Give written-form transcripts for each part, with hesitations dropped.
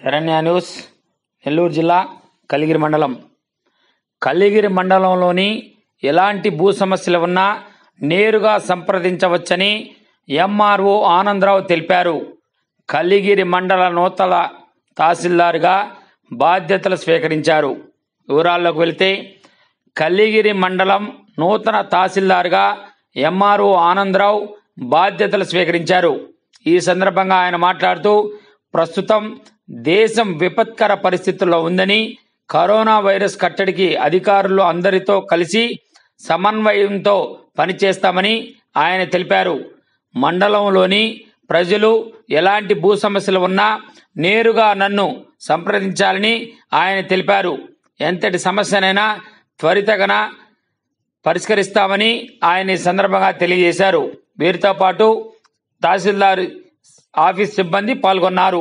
Saranya news Nellore జిల్లా కలిగిరి మండలంలోని ఎలాంటి భూ సమస్యలు ఉన్నా నేరుగా సంప్రదించవచ్చని ఎంఆర్ఓ ఆనందరావు తెలిపారు. కలిగిరి మండల నూతన తహసీల్దార్గా బాధ్యతలు స్వీకరించారు. వివరాల్లోకి వెళితే కలిగిరి మండలం నూతన తహసీల్దార్గా ఎంఆర్ఓ ఆనందరావు బాధ్యతలు స్వీకరించారు. ఈ సందర్భంగా ఆయన మాట్లాడుతూ ప్రస్తుతం దేశం విపత్కర పరిస్థితుల్లో ఉందని, కరోనా వైరస్ కట్టడికి అధికారులు అందరితో కలిసి సమన్వయంతో పనిచేస్తామని ఆయన తెలిపారు. మండలంలోని ప్రజలు ఎలాంటి భూ సమస్యలు ఉన్నా నేరుగా నన్ను సంప్రదించాలని ఆయన తెలిపారు. ఎంతటి సమస్యనైనా త్వరితగన పరిష్కరిస్తామని ఆయన ఈ సందర్భంగా తెలియజేశారు. వీరితో పాటు తహసీల్దార్ ఆఫీస్ సిబ్బంది పాల్గొన్నారు.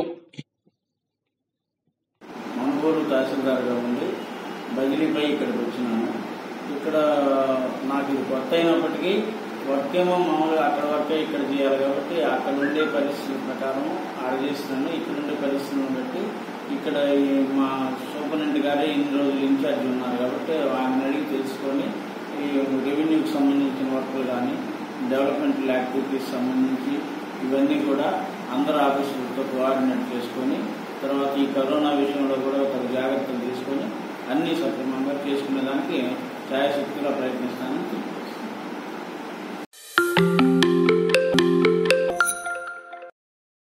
మనుగోలు తహసీల్దార్గా ఉండి బదిలీపై ఇక్కడికి వచ్చినాను. ఇక్కడ నాకు ఇది కొత్త అయినప్పటికీ వర్క్ ఏమో మామూలుగా అక్కడ వర్కే ఇక్కడ చేయాలి కాబట్టి అక్కడ ఉండే పరిస్థితుల ప్రకారం ఆడ చేస్తున్నాను. ఇక్కడ ఉండే పరిస్థితులను బట్టి ఇక్కడ మా సూపరింటెండెంట్ గారే ఇన్ని రోజులు ఇన్ఛార్జ్ ఉన్నారు కాబట్టి ఆయన అడిగి తెలుసుకొని ఈ రెవెన్యూకి సంబంధించిన వర్కులు కానీ డెవలప్మెంటల్ యాక్టివిటీస్ సంబంధించి ఇవన్నీ కూడా అందరు ఆఫీసులతో కోఆర్డినేట్ చేసుకొని తర్వాత ఈ కరోనా విషయంలో కూడా ఒక జాగ్రత్తలు తీసుకొని అన్ని సక్రమంగా చేసుకునే దానికి ఛాయశక్తిగా ప్రయత్నిస్తానని